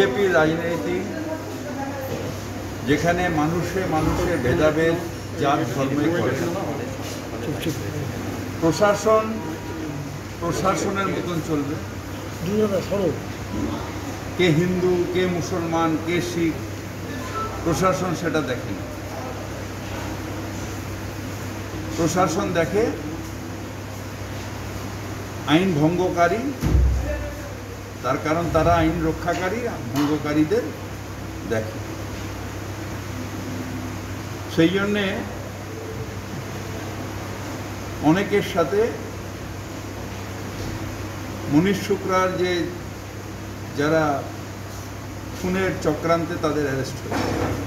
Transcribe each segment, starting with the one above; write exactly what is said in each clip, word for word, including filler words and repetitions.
বিজেপির রাজনীতি যেখানে মানুষে মানুষের ভেদাভেদ জাত ধর্মে করে, প্রশাসন প্রশাসনের মতন চলবে, কে হিন্দু কে মুসলমান কে শিখ, প্রশাসন সেটা দেখে না। প্রশাসন দেখে আইন ভঙ্গকারী, তার কারণ তারা আইন রক্ষাকারী, ভঙ্গকারীদের দেখে। সেই জন্যে অনেকের সাথে মনীষ শুক্লার যে যারা খুনের চক্রান্তে তাদের অ্যারেস্ট হয়েছে।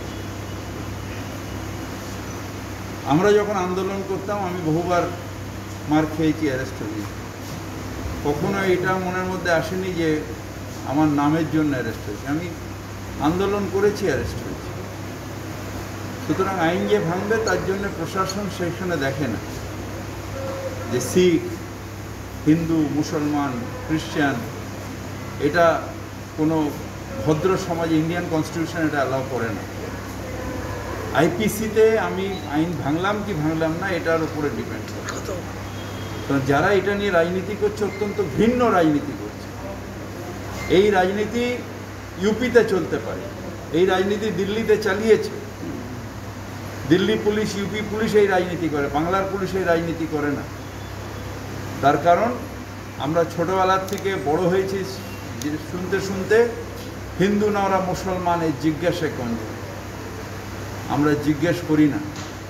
আমরা যখন আন্দোলন করতাম আমি বহুবার মার খেয়েছি, অ্যারেস্ট হয়েছি। কখনো এটা মনের মধ্যে আসেনি যে আমার নামের জন্য অ্যারেস্ট হয়েছে। আমি আন্দোলন করেছি, অ্যারেস্ট হয়েছি। সুতরাং আইন যে ভাঙবে তার জন্য প্রশাসন সেখানে দেখে না যে শিখ হিন্দু মুসলমান খ্রিস্টান, এটা কোনো ভদ্র সমাজে ইন্ডিয়ান কনস্টিটিউশন এটা অ্যালাউ করে না। আইপিসিতে আমি আইন ভাঙলাম কি ভাঙলাম না এটার উপরে ডিপেন্ড করে। কারণ যারা এটা নিয়ে রাজনীতি করছে অত্যন্ত ভিন্ন রাজনীতি করছে। এই রাজনীতি ইউপিতে চলতে পারে, এই রাজনীতি দিল্লিতে চালিয়েছে। দিল্লি পুলিশ ইউপি পুলিশ এই রাজনীতি করে, বাংলার পুলিশ এই রাজনীতি করে না। তার কারণ আমরা ছোটোবেলার থেকে বড় হয়েছি শুনতে শুনতে হিন্দু না ওরা মুসলমান, এই জিজ্ঞাসা কোন, আমরা জিজ্ঞেস করি না।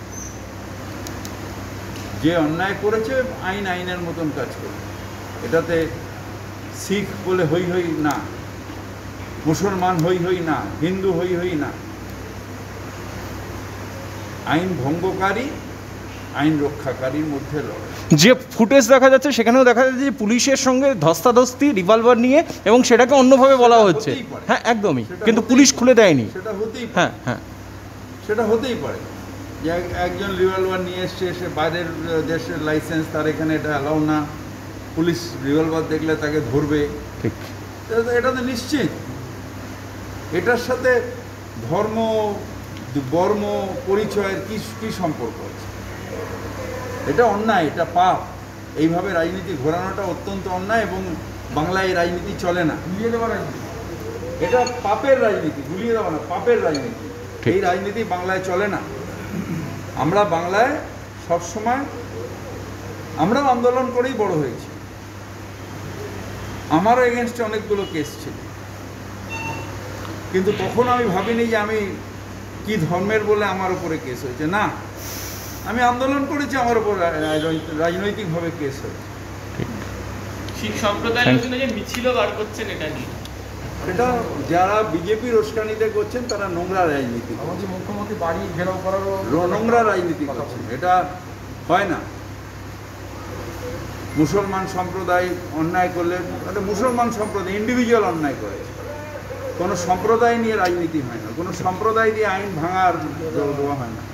যে অন্যায় করেছে আইন আইনের মতন কাজ করে, এটাতে শিখ বলে হই হই না, মুসলমান হই হই না, হিন্দু হই হই না। আইন ভঙ্গকারী আইন রক্ষাকারীর মধ্যে লড়াই। যে ফুটেজ দেখা যাচ্ছে সেখানেও দেখা যাচ্ছে যে পুলিশের সঙ্গে ধস্তাধস্তি রিভলভার নিয়ে, এবং সেটাকে অন্যভাবে বলা হচ্ছে। হ্যাঁ একদমই, কিন্তু পুলিশ খুলে দেয়নি। সেটা হতেই হ্যাঁ হ্যাঁ সেটা হতেই পারে যে একজন রিভলভার নিয়ে এসছে, সে বাইরের দেশের লাইসেন্স, তার এখানে এটা অ্যালাউ না, পুলিশ রিভলভার দেখলে তাকে ধরবে। ঠিক, এটা তো নিশ্চিত। এটার সাথে ধর্ম বর্ম পরিচয়ের কি কি সম্পর্ক আছে? এটা অন্যায়, এটা পাপ। এইভাবে রাজনীতি ঘোরানোটা অত্যন্ত অন্যায়, এবং বাংলায় এই রাজনীতি চলে না। গুলিয়ে দেওয়া রাজনীতি, এটা পাপের রাজনীতি। গুলিয়ে দেওয়া না, পাপের রাজনীতি। এই রাজনীতি বাংলায় চলে না। আমরা বাংলায় সবসময় আমরাও আন্দোলন করেই বড় হয়েছি। আমারও এগেনস্টে অনেকগুলো কেস ছিল, কিন্তু তখন আমি ভাবিনি যে আমি কি ধর্মের বলে আমার উপরে কেস হয়েছে। না, আমি আন্দোলন করেছি, আমার উপর রাজনৈতিকভাবে কেস হয়েছে। শিখ সম্প্রদায় মিছিল বার করছেন, এটা নিয়ে এটা যারা বিজেপির উস্কানিতে করছেন তারা নোংরা রাজনীতি, মুখ্যমন্ত্রী বাড়ি ঘেরাও করারও নোংরা রাজনীতি করছেন। এটা হয় না। মুসলমান সম্প্রদায় অন্যায় করলে, এটা মুসলমান সম্প্রদায় ইন্ডিভিজুয়াল অন্যায় করেছে, কোনো সম্প্রদায় নিয়ে রাজনীতি হয় না, কোনো সম্প্রদায় দিয়ে আইন ভাঙার দেওয়া হয় না।